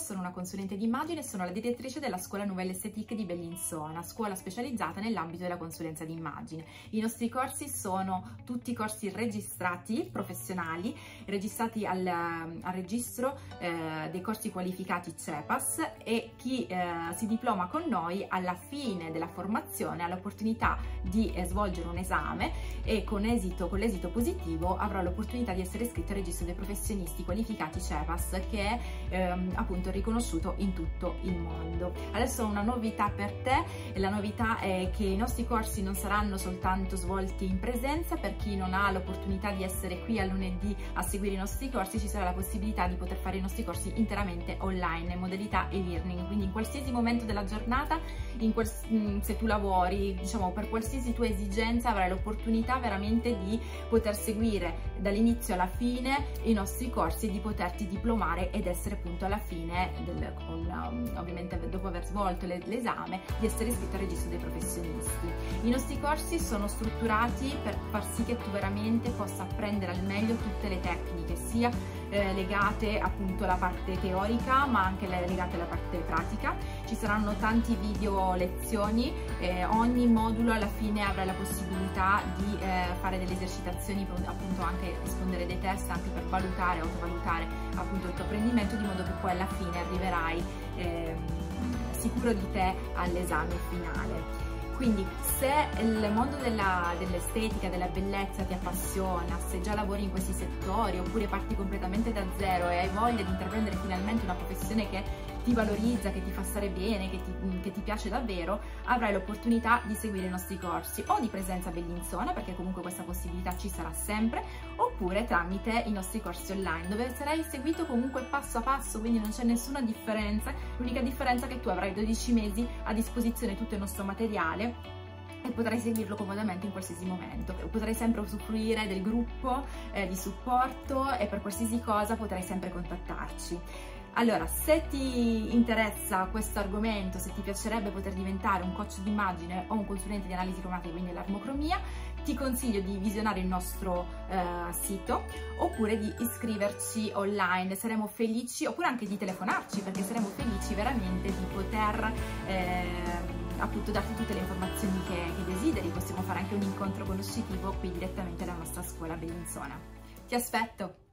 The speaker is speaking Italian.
sono una consulente di immagine e sono la direttrice della scuola Nouvelle Esthétique di Bellinzona, scuola specializzata nell'ambito della consulenza di immagine. I nostri corsi sono tutti corsi registrati, professionali, registrati al registro dei corsi qualificati CEPAS, e chi si diploma con noi alla fine della formazione ha l'opportunità di svolgere un esame e con l'esito positivo avrà l'opportunità di essere iscritto al registro dei professionisti qualificati CEPAS, che è appunto riconosciuto in tutto il mondo. Adesso una novità per te, e la novità è che i nostri corsi non saranno soltanto svolti in presenza. Per chi non ha l'opportunità di essere qui al lunedì a seguire i nostri corsi, ci sarà la possibilità di poter fare i nostri corsi interamente online in modalità e-learning, quindi in qualsiasi momento della giornata, se tu lavori, diciamo, per qualsiasi tua esigenza, avrai l'opportunità veramente di poter seguire dall'inizio alla fine i nostri corsi e di poterti diplomare ed essere appunto alla fine, ovviamente dopo aver svolto l'esame, di essere iscritto al registro dei professionisti. I nostri corsi sono strutturati per far sì che tu veramente possa apprendere al meglio tutte le tecniche, sia legate appunto alla parte teorica ma anche legate alla parte pratica. Ci saranno tanti video lezioni, ogni modulo alla fine avrà la possibilità di fare delle esercitazioni, appunto anche rispondere dei test, anche per valutare, autovalutare appunto il tuo apprendimento, di modo che poi alla fine arriverai sicuro di te all'esame finale. Quindi se il mondo dell'estetica, della bellezza ti appassiona, se già lavori in questi settori oppure parti completamente da zero e hai voglia di intraprendere finalmente una professione che ti valorizza, che ti fa stare bene, che ti piace davvero, avrai l'opportunità di seguire i nostri corsi o di presenza a Bellinzona, perché comunque questa possibilità ci sarà sempre, oppure tramite i nostri corsi online, dove sarai seguito comunque passo a passo, quindi non c'è nessuna differenza. L'unica differenza è che tu avrai 12 mesi a disposizione tutto il nostro materiale e potrai seguirlo comodamente in qualsiasi momento. Potrai sempre usufruire del gruppo di supporto e per qualsiasi cosa potrai sempre contattarci. Allora, se ti interessa questo argomento, se ti piacerebbe poter diventare un coach di immagine o un consulente di analisi cromatica, quindi l'armocromia, ti consiglio di visionare il nostro sito oppure di iscriverci online. Saremo felici, oppure anche di telefonarci, perché saremo felici veramente di poter appunto darti tutte le informazioni che desideri. Possiamo fare anche un incontro conoscitivo qui direttamente alla nostra scuola Bellinzona. Ti aspetto!